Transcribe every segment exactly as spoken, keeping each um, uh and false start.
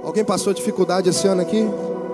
Alguém passou dificuldade esse ano aqui?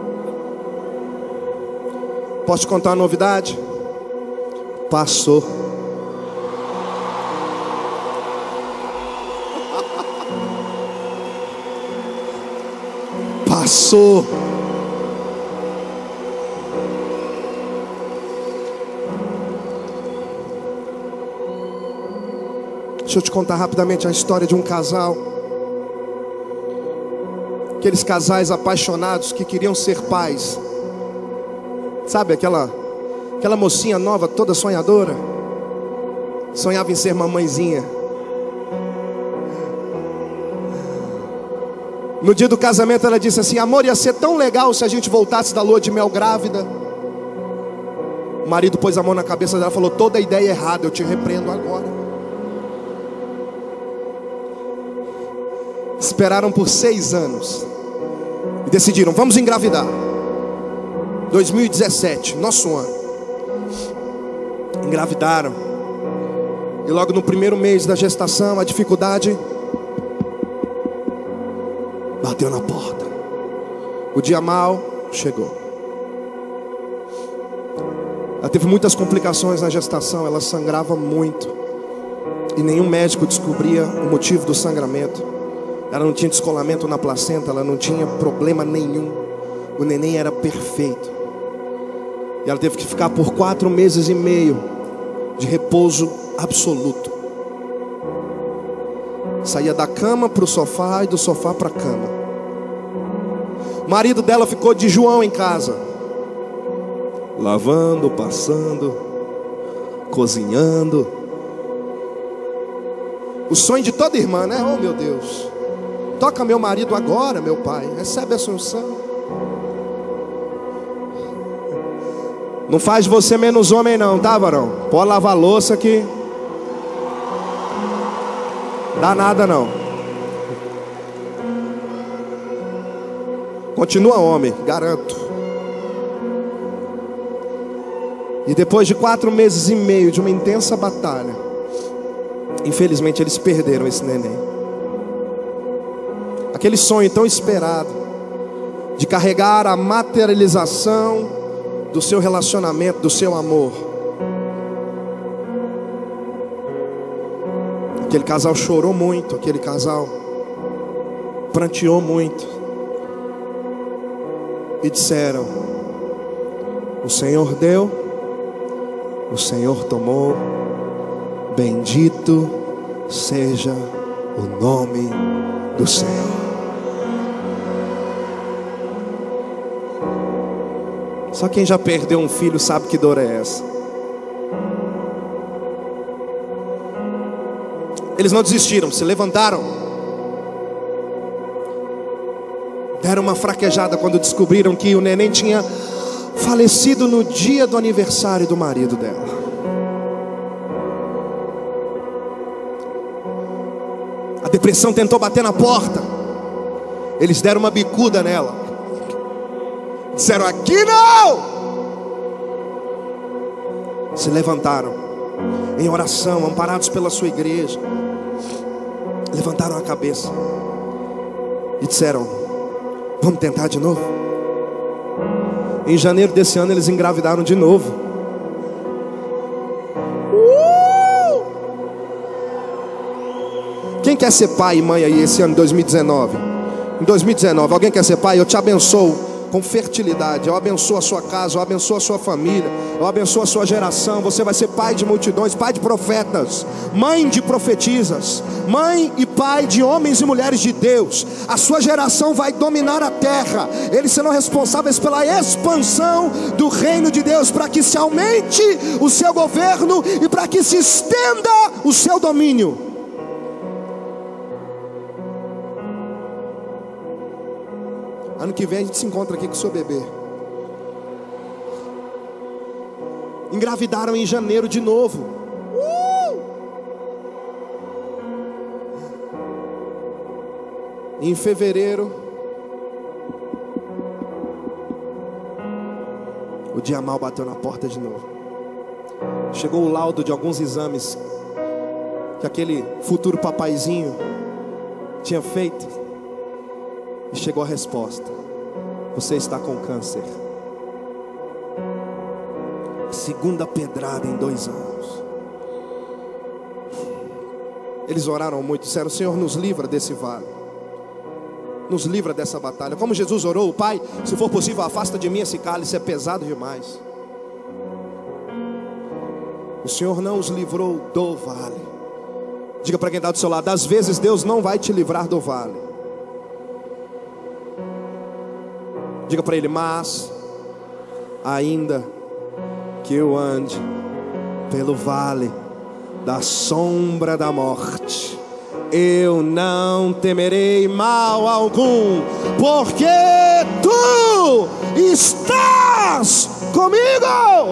Posso te contar uma novidade? Passou. Passou. Deixa eu te contar rapidamente a história de um casal. Aqueles casais apaixonados que queriam ser pais. Sabe aquela, aquela mocinha nova, toda sonhadora? Sonhava em ser mamãezinha. No dia do casamento ela disse assim: amor, ia ser tão legal se a gente voltasse da lua de mel grávida. O marido pôs a mão na cabeça dela e falou: toda a ideia é errada, eu te repreendo agora. Esperaram por seis anos e decidiram: vamos engravidar. dois mil e dezessete, nosso ano. Engravidaram. E logo no primeiro mês da gestação, a dificuldade bateu na porta. O dia mau chegou. Ela teve muitas complicações na gestação. Ela sangrava muito e nenhum médico descobria o motivo do sangramento. Ela não tinha descolamento na placenta, ela não tinha problema nenhum. O neném era perfeito. E ela teve que ficar por quatro meses e meio de repouso absoluto. Saía da cama para o sofá e do sofá para a cama. O marido dela ficou de João em casa, lavando, passando, cozinhando. O sonho de toda irmã, né? Oh meu Deus, toca meu marido agora, meu pai. Recebe a unção. Não faz você menos homem não, tá, varão? Pode lavar a louça aqui. Dá nada não. Continua homem, garanto. E depois de quatro meses e meio de uma intensa batalha, infelizmente eles perderam esse neném. Aquele sonho tão esperado de carregar a materialização do seu relacionamento, do seu amor. Aquele casal chorou muito, aquele casal pranteou muito. E disseram: o Senhor deu, o Senhor tomou, bendito seja o nome do Senhor. Só quem já perdeu um filho sabe que dor é essa. Eles não desistiram, se levantaram. Deram uma fraquejada quando descobriram que o neném tinha falecido no dia do aniversário do marido dela. A depressão tentou bater na porta. Eles deram uma bicuda nela. Disseram: aqui não! Se levantaram em oração, amparados pela sua igreja. Levantaram a cabeça e disseram: vamos tentar de novo. Em janeiro desse ano eles engravidaram de novo. uh! Quem quer ser pai e mãe aí esse ano, dois mil e dezenove? Em dois mil e dezenove, alguém quer ser pai? Eu te abençoo com fertilidade. Eu abençoo a sua casa, eu abençoo a sua família, eu abençoo a sua geração. Você vai ser pai de multidões, pai de profetas, mãe de profetisas, mãe e pai de homens e mulheres de Deus. A sua geração vai dominar a terra. Eles serão responsáveis pela expansão do reino de Deus, para que se aumente o seu governo e para que se estenda o seu domínio. Ano que vem a gente se encontra aqui com o seu bebê. Engravidaram em janeiro de novo. uh! Em fevereiro, o dia mal bateu na porta de novo. Chegou o laudo de alguns exames que aquele futuro papaizinho tinha feito. E chegou a resposta: você está com câncer. Segunda pedrada em dois anos. Eles oraram muito, disseram: Senhor, nos livra desse vale, nos livra dessa batalha. Como Jesus orou: Pai, se for possível, afasta de mim esse cálice, é pesado demais. O Senhor não os livrou do vale. Diga para quem está do seu lado: às vezes Deus não vai te livrar do vale. Diga para ele: mas ainda que eu ande pelo vale da sombra da morte, eu não temerei mal algum, porque tu estás comigo.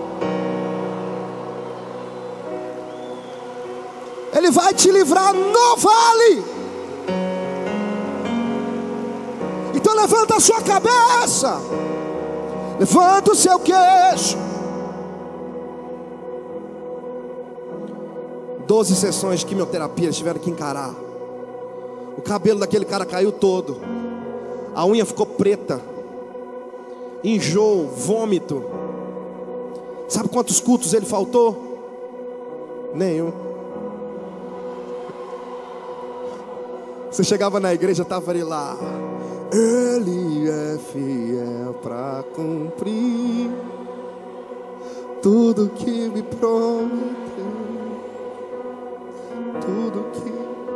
Ele vai te livrar no vale. Então levanta a sua cabeça, levanta o seu queixo. Doze sessões de quimioterapia eles tiveram que encarar. O cabelo daquele cara caiu todo, a unha ficou preta, enjoo, vômito. Sabe quantos cultos ele faltou? Nenhum. Você chegava na igreja, estava ele lá: Ele é fiel para cumprir tudo que me prometeu. Tudo que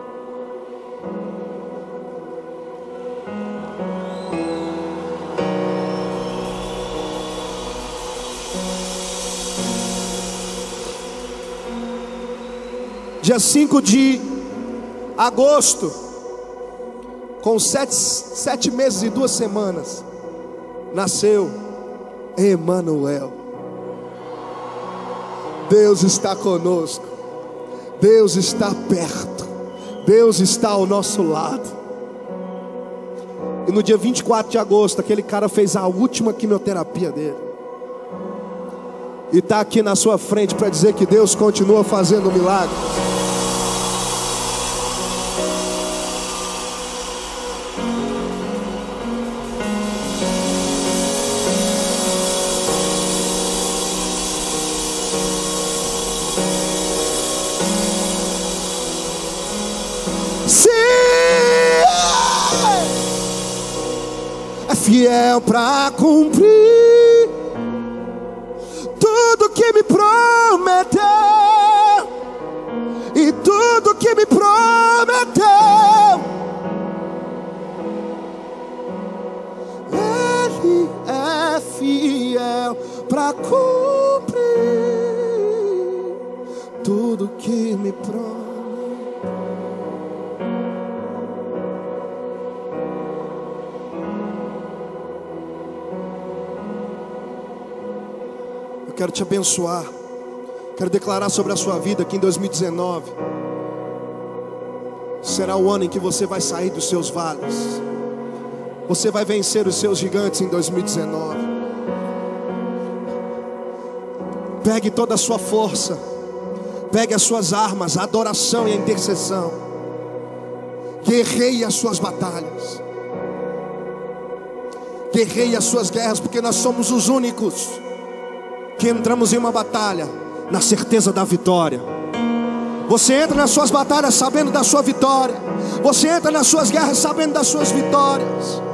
dia cinco de agosto, com sete, sete meses e duas semanas, nasceu Emanuel. Deus está conosco. Deus está perto. Deus está ao nosso lado. E no dia vinte e quatro de agosto, aquele cara fez a última quimioterapia dele. E está aqui na sua frente para dizer que Deus continua fazendo milagres. Fiel para cumprir tudo que me prometeu, e tudo que me prometeu, Ele é fiel para cumprir tudo que me prometeu. Quero te abençoar. Quero declarar sobre a sua vida que em dois mil e dezenove será o ano em que você vai sair dos seus vales. Você vai vencer os seus gigantes em dois mil e dezenove. Pegue toda a sua força, pegue as suas armas, a adoração e a intercessão. Guerreie as suas batalhas, guerreie as suas guerras, porque nós somos os únicos que entramos em uma batalha na certeza da vitória. Você entra nas suas batalhas sabendo da sua vitória. Você entra nas suas guerras sabendo das suas vitórias.